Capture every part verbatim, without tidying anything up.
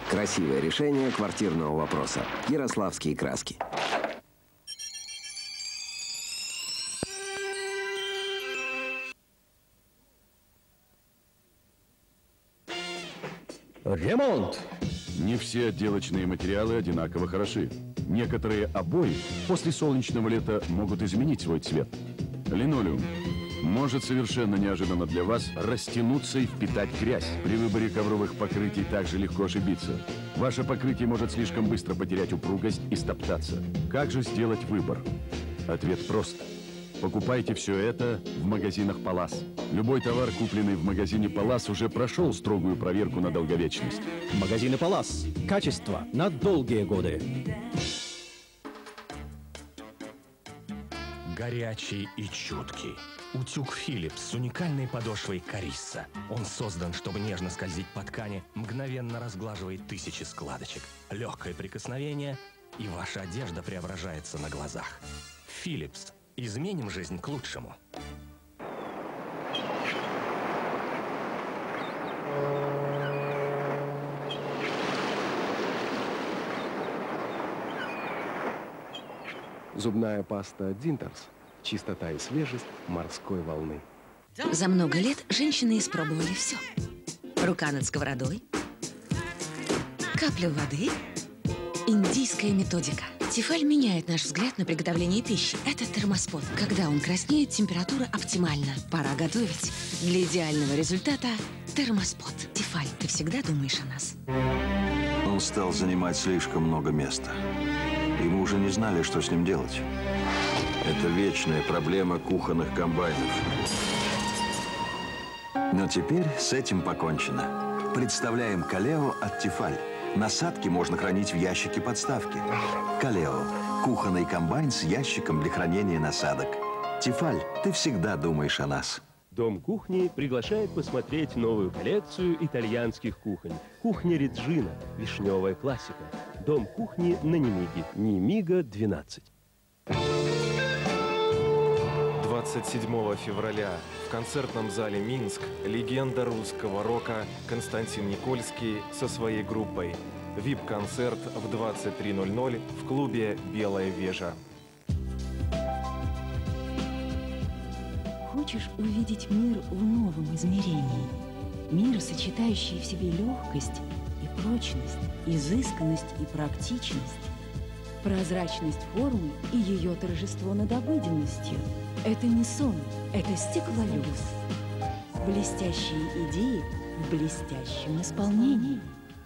Красивое решение квартирного вопроса. Ярославские краски. Ремонт! Не все отделочные материалы одинаково хороши. Некоторые обои после солнечного лета могут изменить свой цвет. Линолеум может совершенно неожиданно для вас растянуться и впитать грязь. При выборе ковровых покрытий также легко ошибиться. Ваше покрытие может слишком быстро потерять упругость и стоптаться. Как же сделать выбор? Ответ прост. Покупайте все это в магазинах Палас. Любой товар, купленный в магазине Палас, уже прошел строгую проверку на долговечность. Магазины Палас. Качество на долгие годы. Горячий и чуткий. Утюг Philips с уникальной подошвой Carissa. Он создан, чтобы нежно скользить по ткани, мгновенно разглаживает тысячи складочек. Легкое прикосновение, и ваша одежда преображается на глазах. Philips. Изменим жизнь к лучшему. Зубная паста Динтерс. Чистота и свежесть морской волны. За много лет женщины испробовали все. Рука над сковородой, капля воды, индийская методика. Тефаль меняет наш взгляд на приготовление пищи. Это термоспот. Когда он краснеет, температура оптимальна. Пора готовить. Для идеального результата термоспот. Тефаль, ты всегда думаешь о нас. Он стал занимать слишком много места. И мы уже не знали, что с ним делать. Это вечная проблема кухонных комбайнов. Но теперь с этим покончено. Представляем Калео от Тефаль. Насадки можно хранить в ящике подставки. Калео – кухонный комбайн с ящиком для хранения насадок. Тефаль, ты всегда думаешь о нас. Дом кухни приглашает посмотреть новую коллекцию итальянских кухонь. Кухня Реджина. Вишневая классика. Дом кухни на Немиге. Немига двенадцать. двадцать седьмого февраля в концертном зале «Минск» легенда русского рока Константин Никольский со своей группой. вип-концерт в двадцать три ноль ноль в клубе «Белая вежа». Хочешь увидеть мир в новом измерении? Мир, сочетающий в себе легкость и прочность, изысканность и практичность, прозрачность формы и ее торжество над обыденностью. Это не сон, это стеклолюкс. Блестящие идеи в блестящем исполнении.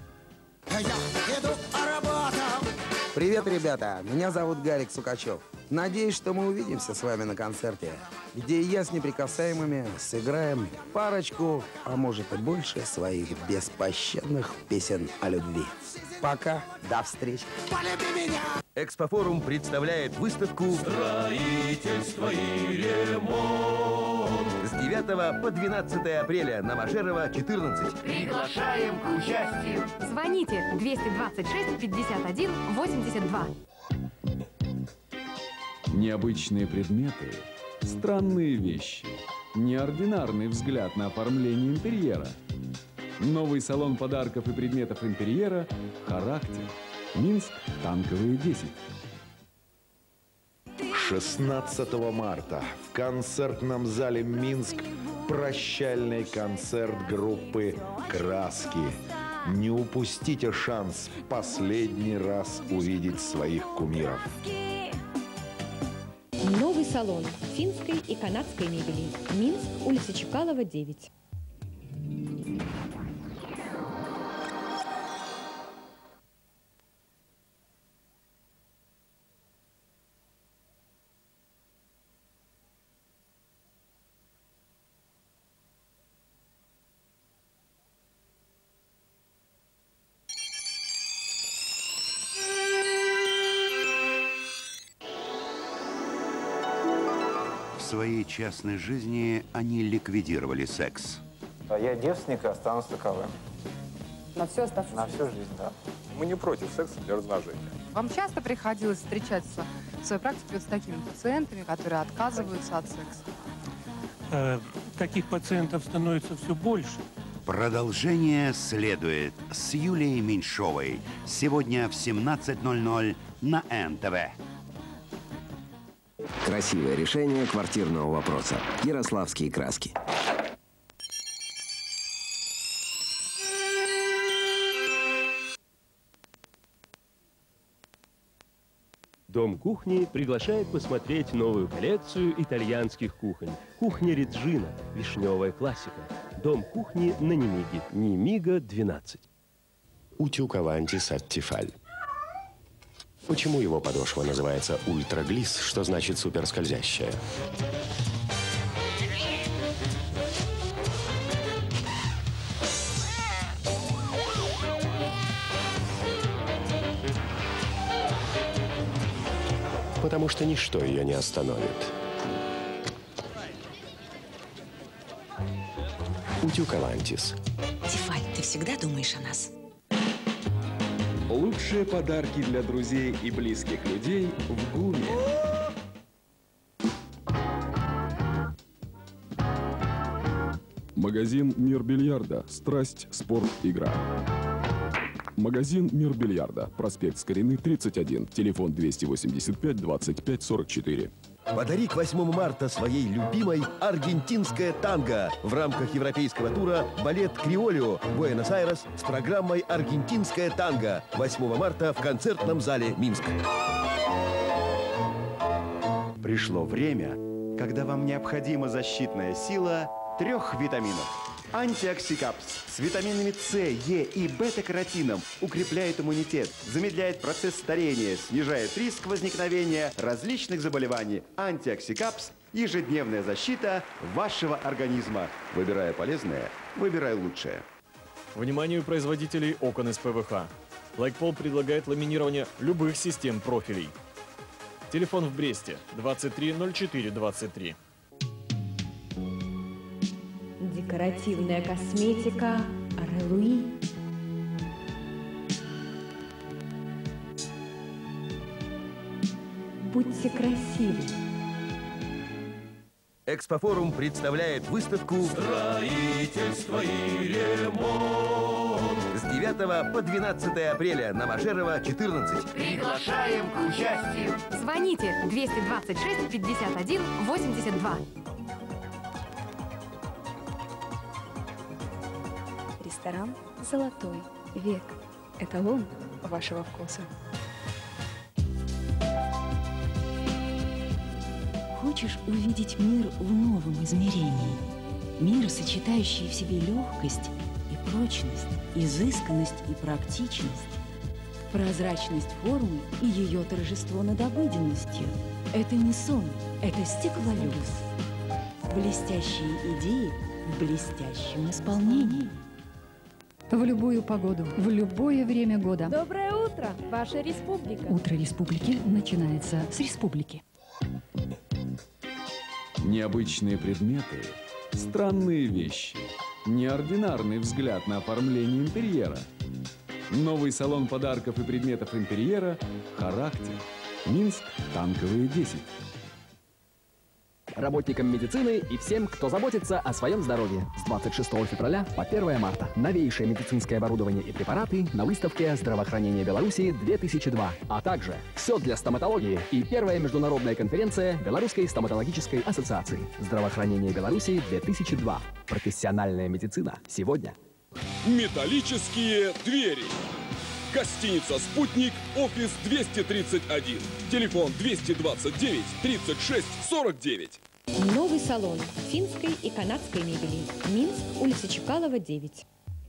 Привет, ребята! Меня зовут Гарик Сукачев. Надеюсь, что мы увидимся с вами на концерте, где я с неприкасаемыми сыграем парочку, а может и больше, своих беспощадных песен о любви. Пока, до встречи! Экспофорум представляет выставку «Строительство и ремонт» с девятого по двенадцатое апреля на Машерова, четырнадцать. Приглашаем к участию. Звоните двести двадцать шесть пятьдесят один восемьдесят два. Необычные предметы, странные вещи, неординарный взгляд на оформление интерьера. Новый салон подарков и предметов интерьера «Характер». Минск, Танковые, десять. шестнадцатого марта в концертном зале «Минск» прощальный концерт группы «Краски». Не упустите шанс последний раз увидеть своих кумиров. Новый салон финской и канадской мебели. Минск, улица Чекалова, девять. В своей частной жизни они ликвидировали секс. Я девственник и останусь таковым. На всю оставшуюся На всю жизнь, да. Мы не против секса для размножения. Вам часто приходилось встречаться в своей практике вот с такими пациентами, которые отказываются от секса? Э, таких пациентов становится все больше. Продолжение следует с Юлией Меньшовой. Сегодня в семнадцать ноль ноль на эн тэ вэ. Красивое решение квартирного вопроса. Ярославские краски. Дом кухни приглашает посмотреть новую коллекцию итальянских кухонь. Кухня Реджина. Вишневая классика. Дом кухни на Немиге. Немига двенадцать. Утюг Авантис от Тефаль. Почему его подошва называется ультраглис, что значит суперскользящая? Потому что ничто ее не остановит. Утюг Авантис. Тефаль, ты всегда думаешь о нас. Лучшие подарки для друзей и близких людей в ГУМе. Магазин «Мир бильярда». Страсть, спорт, игра. Магазин «Мир бильярда». Проспект Скорины, тридцать один. Телефон двести восемьдесят пять двадцать пять сорок четыре. Подари к восьмому марта своей любимой аргентинское танго в рамках европейского тура «Балет Криолио» Буэнос-Айрес с программой «Аргентинское танго» восьмого марта в концертном зале Минск. Пришло время, когда вам необходима защитная сила трех витаминов. Антиоксикапс с витаминами С, Е и бета-каротином укрепляет иммунитет, замедляет процесс старения, снижает риск возникновения различных заболеваний. Антиоксикапс – ежедневная защита вашего организма. Выбирая полезное, выбирай лучшее. Вниманию производителей окон из пэ вэ ха. Лайкпол предлагает ламинирование любых систем профилей. Телефон в Бресте двадцать три ноль четыре двадцать три. Декоративная косметика Релуи. Будьте красивы. Экспофорум представляет выставку «Строительство и ремонт». С девятого по двенадцатое апреля на Машерова, четырнадцать. Приглашаем к участию. Звоните двести двадцать шесть пятьдесят один восемьдесят два. Ресторан «Золотой век». Эталон вашего вкуса. Хочешь увидеть мир в новом измерении? Мир, сочетающий в себе легкость и прочность, изысканность и практичность, прозрачность формы и ее торжество над обыденностью. Это не сон, это стеклолюкс. Блестящие идеи в блестящем исполнении. В любую погоду, в любое время года. Доброе утро, ваша республика. Утро республики начинается с республики. Необычные предметы, странные вещи, неординарный взгляд на оформление интерьера. Новый салон подарков и предметов интерьера «Характер». Минск, Танковые, десять. Работникам медицины и всем, кто заботится о своем здоровье. С двадцать шестого февраля по первое марта. Новейшее медицинское оборудование и препараты на выставке «Здравоохранение Беларуси две тысячи два». А также все для стоматологии и первая международная конференция Белорусской стоматологической ассоциации. «Здравоохранение Беларуси две тысячи два». Профессиональная медицина сегодня. Металлические двери. Гостиница «Спутник», офис двести тридцать один. Телефон двести двадцать девять тридцать шесть сорок девять. Новый салон финской и канадской мебели. Минск, улица Чекалова, девять.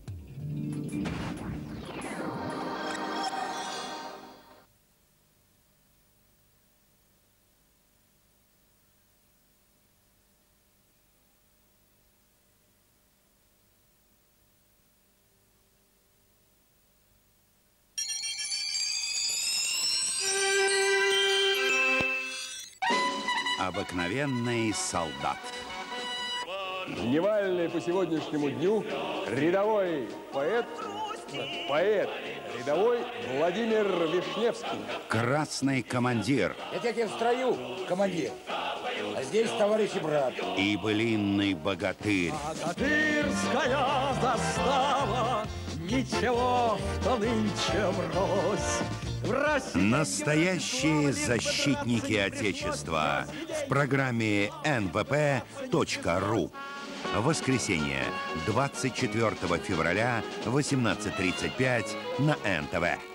Обыкновенный солдат. Дневальный по сегодняшнему дню рядовой поэт, поэт, рядовой Владимир Вишневский. Красный командир. Я тебе в строю, командир. А здесь, товарищ и брат. И былинный богатырь. Богатырская застава, ничего, что нынче врозь. В России... Настоящие защитники Отечества в программе эн вэ пэ точка ру. Воскресенье, двадцать четвёртого февраля, восемнадцать тридцать пять на эн тэ вэ.